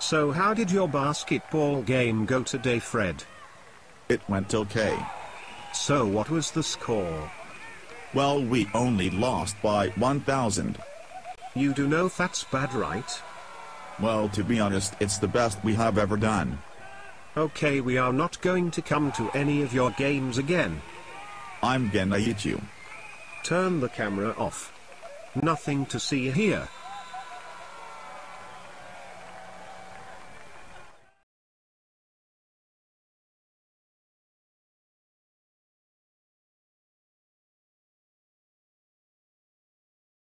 So how did your basketball game go today, Fred? It went okay. So what was the score? Well, we only lost by 1,000. You do know that's bad, right? Well, to be honest, it's the best we have ever done. Okay, we are not going to come to any of your games again. I'm gonna eat you. Turn the camera off. Nothing to see here.